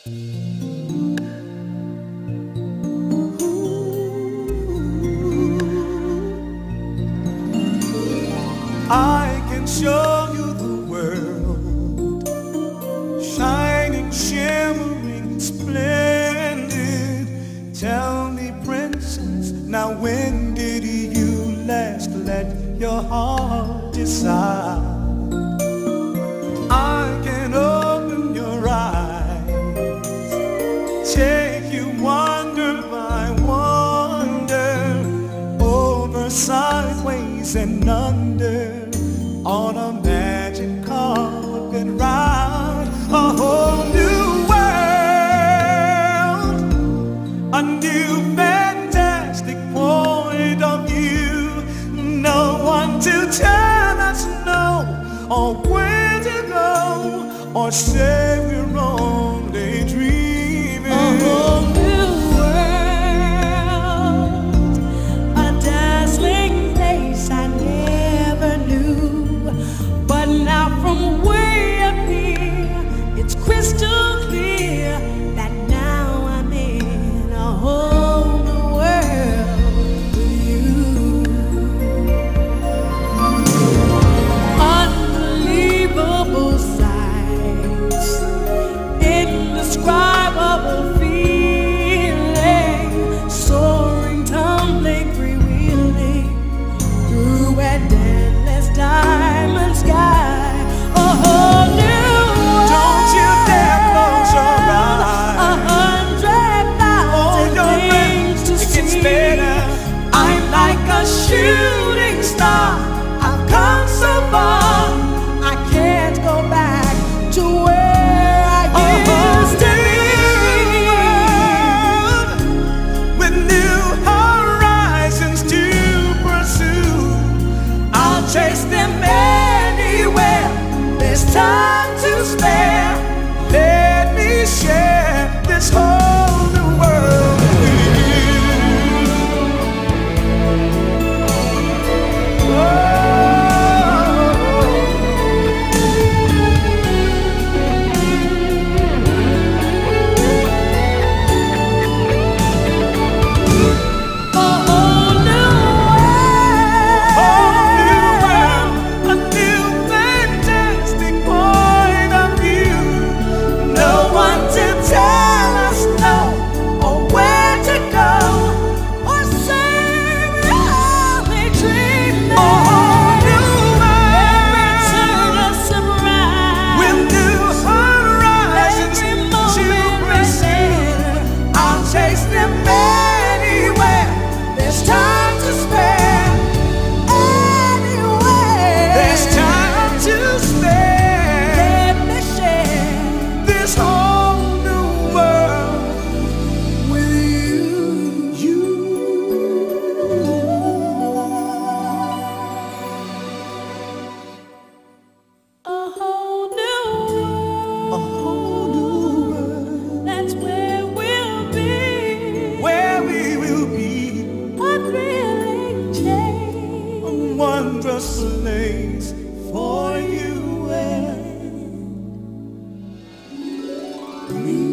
I can show you the world, shining, shimmering, splendid. Tell me, princess, now when did you last let your heart decide? I can open your eyes, take you wonder by wonder, over, sideways, and under, on a magic carpet ride. A whole new world, a new fantastic point of view. No one to tell us no, or where to go, or say we're only dreaming. A whole new world, a dazzling place I never knew. But now from way up here, it's crystal clear that now I'm in a whole new world with you. Unbelievable sights, indescribable feeling, soaring, tumbling, freewheeling through a endless diamond sky. A whole new world. Don't you dare close your eyes. 100,000 things to it gets see. better. I'm like a shooting star. I've come so far. I can't go back to where I used to be. With new horizons to pursue, I'll chase them anywhere. There's time to spare. let me share this whole new world with you. A whole new world. A new fantastic point of view. No one to tell us no, or where to go, or say we're only dreaming. A whole new Every world turn a surprise. with new horizons Every to moment pursue. I'll chase them anywhere. There's time to spare. Anywhere. There's time to spare. Let me share This whole new world with you. a whole new A whole new world That's where we'll be. where we will be. A thrilling change. A wondrous place for you and me.